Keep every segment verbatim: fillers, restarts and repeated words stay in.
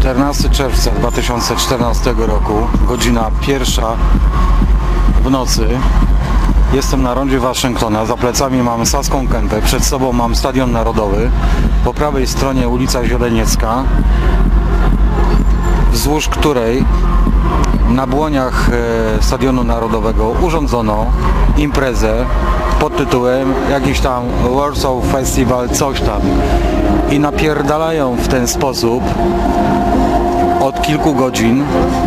czternastego czerwca dwa tysiące czternastego roku, godzina pierwsza w nocy. Jestem na rondzie Waszyngtona, za plecami mam Saską Kępę, przed sobą mam Stadion Narodowy, po prawej stronie ulica Zieleniecka, wzdłuż której na błoniach Stadionu Narodowego urządzono imprezę pod tytułem jakiś tam Warsaw Festival, coś tam, i napierdalają w ten sposób od kilku godzin.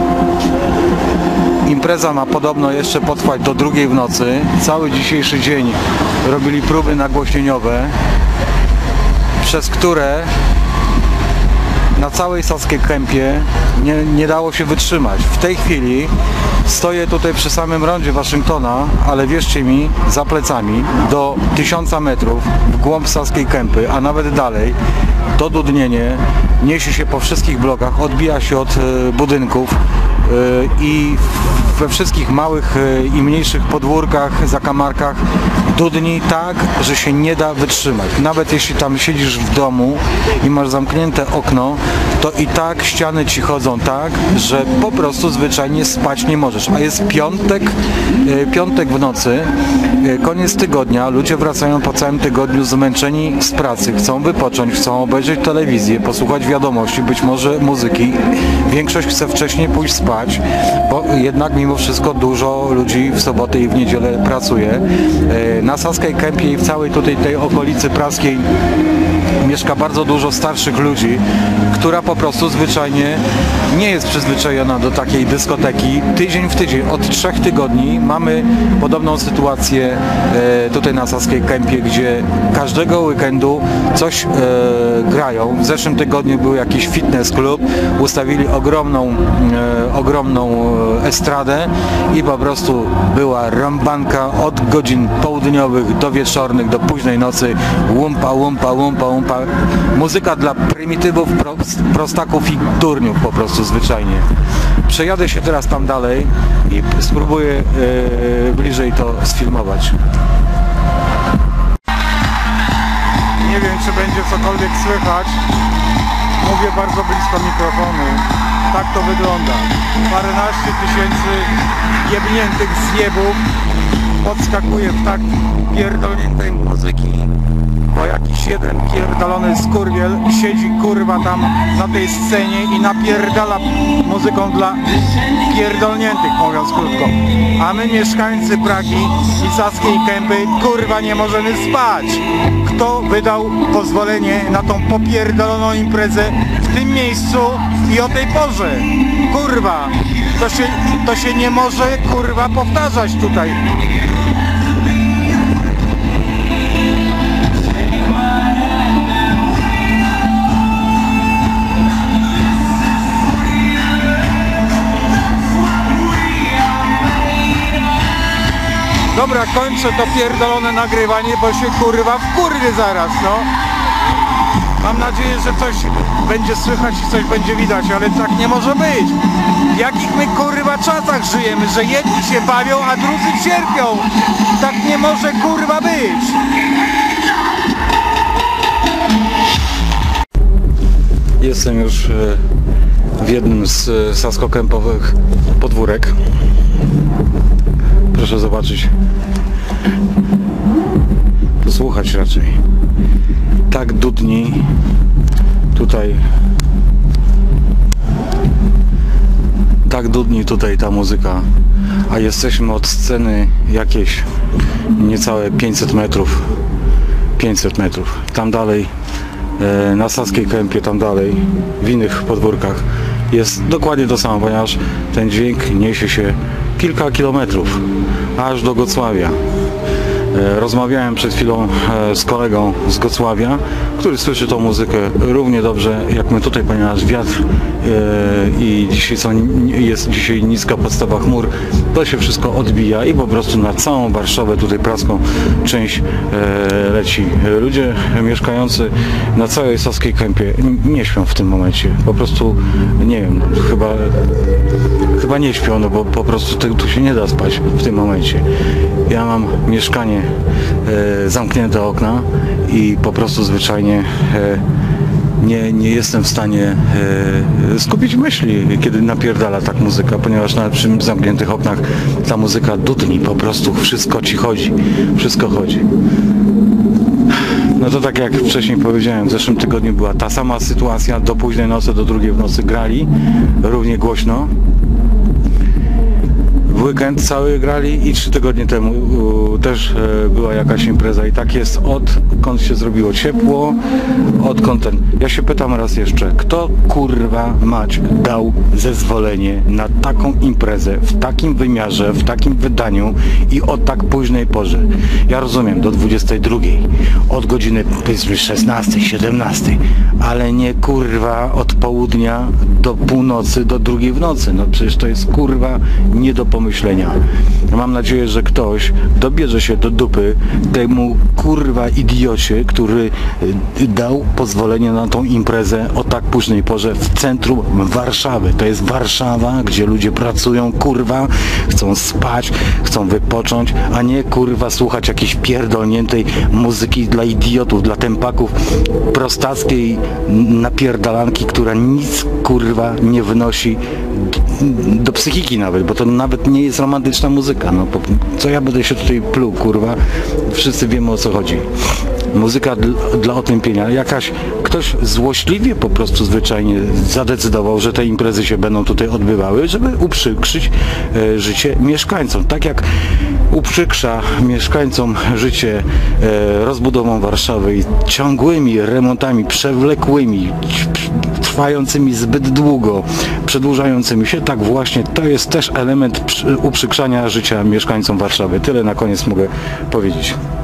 Impreza ma podobno jeszcze potrwać do drugiej w nocy. Cały dzisiejszy dzień robili próby nagłośnieniowe, przez które na całej Saskiej Kępie nie, nie dało się wytrzymać. W tej chwili stoję tutaj przy samym rondzie Waszyngtona, ale wierzcie mi, za plecami do tysiąca metrów w głąb Saskiej Kępy, a nawet dalej, to dudnienie niesie się po wszystkich blokach, odbija się od y, budynków y, i we wszystkich małych y, i mniejszych podwórkach, zakamarkach dudni tak, że się nie da wytrzymać. Nawet jeśli tam siedzisz w domu i masz zamknięte okno, to i tak ściany ci chodzą tak, że po prostu zwyczajnie spać nie możesz. A jest piątek, y, piątek w nocy, y, koniec tygodnia, ludzie wracają po całym tygodniu zmęczeni z pracy, chcą wypocząć, chcą obejrzeć telewizję, posłuchać wiadomości, być może muzyki. Większość chce wcześniej pójść spać, bo jednak mimo wszystko dużo ludzi w sobotę i w niedzielę pracuje. Na Saskiej Kępie i w całej tutaj tej okolicy praskiej mieszka bardzo dużo starszych ludzi, która po prostu zwyczajnie nie jest przyzwyczajona do takiej dyskoteki. Tydzień w tydzień, od trzech tygodni mamy podobną sytuację e, tutaj na Saskiej Kępie, gdzie każdego weekendu coś e, grają. W zeszłym tygodniu był jakiś fitness club, ustawili ogromną, e, ogromną estradę i po prostu była rąbanka od godzin południowych do wieczornych, do późnej nocy, łumpa, łumpa, łumpa, łumpa. Muzyka dla prymitywów, prostaków i durniów po prostu zwyczajnie. Przejadę się teraz tam dalej i spróbuję yy, bliżej to sfilmować. Nie wiem, czy będzie cokolwiek słychać. Mówię bardzo blisko mikrofonu. Tak to wygląda. Paręnaście tysięcy jebniętych zjebów podskakuje w tak pierdolniętej muzyki, bo jakiś jeden pierdolony skurwiel siedzi kurwa tam na tej scenie i napierdala muzyką dla pierdolniętych, mówiąc krótko. A my, mieszkańcy Pragi i Saskiej Kępy, kurwa nie możemy spać. Kto wydał pozwolenie na tą popierdoloną imprezę w tym miejscu i o tej porze? Kurwa, to się, to się nie może kurwa powtarzać tutaj. Dobra, kończę to pierdolone nagrywanie, bo się kurwa wkurwię zaraz, no. Mam nadzieję, że coś będzie słychać i coś będzie widać, ale tak nie może być. W jakich my kurwa czasach żyjemy, że jedni się bawią, a drudzy cierpią. Tak nie może kurwa być. Jestem już w jednym z saskokępowych podwórek. Proszę zobaczyć, posłuchać raczej. Tak dudni tutaj, tak dudni tutaj ta muzyka, a jesteśmy od sceny jakieś niecałe pięćset metrów, pięćset metrów. Tam dalej, na Saskiej Kępie, tam dalej, w innych podwórkach jest dokładnie to samo, ponieważ ten dźwięk niesie się kilka kilometrów, aż do Gocławia. Rozmawiałem przed chwilą z kolegą z Gocławia, który słyszy tą muzykę równie dobrze jak my tutaj, ponieważ wiatr i dzisiaj są, jest dzisiaj niska podstawa chmur, to się wszystko odbija i po prostu na całą Warszawę, tutaj praską część leci. Ludzie mieszkający na całej Saskiej Kępie nie śpią w tym momencie, po prostu nie wiem, chyba chyba nie śpią, no bo po prostu tu się nie da spać w tym momencie. Ja mam mieszkanie, e, zamknięte okna i po prostu zwyczajnie e, nie, nie jestem w stanie e, skupić myśli, kiedy napierdala tak muzyka, ponieważ nawet przy zamkniętych oknach ta muzyka dudni po prostu, wszystko ci chodzi, wszystko chodzi. No to tak jak wcześniej powiedziałem, w zeszłym tygodniu była ta sama sytuacja, do późnej nocy, do drugiej w nocy grali, równie głośno. W weekend cały grali i trzy tygodnie temu u, też e, była jakaś impreza i tak jest odkąd się zrobiło ciepło, odkąd ten... Ja się pytam raz jeszcze, kto kurwa mać dał zezwolenie na taką imprezę, w takim wymiarze, w takim wydaniu i o tak późnej porze? Ja rozumiem, do dwudziestej drugiej, od godziny powiedzmy szesnastej, siedemnastej, ale nie kurwa od południa do północy, do drugiej w nocy. No przecież to jest kurwa nie do pomyślenia. Mam nadzieję, że ktoś dobierze się do dupy temu kurwa idiocie, który dał pozwolenie na tą imprezę o tak późnej porze w centrum Warszawy. To jest Warszawa, gdzie ludzie pracują, kurwa, chcą spać, chcą wypocząć, a nie kurwa słuchać jakiejś pierdolniętej muzyki dla idiotów, dla tempaków, prostackiej napierdalanki, która nic kurwa nie wnosi do psychiki nawet, bo to nawet nie jest romantyczna muzyka. No, co ja będę się tutaj pluł, kurwa? Wszyscy wiemy, o co chodzi. Muzyka dla, dla otępienia. Jakaś, ktoś złośliwie po prostu zwyczajnie zadecydował, że te imprezy się będą tutaj odbywały, żeby uprzykrzyć e, życie mieszkańcom. Tak jak uprzykrza mieszkańcom życie e, rozbudową Warszawy i ciągłymi remontami przewlekłymi, trwającymi zbyt długo, przedłużającymi się, tak właśnie to jest też element uprzykrzania życia mieszkańcom Warszawy. Tyle na koniec mogę powiedzieć.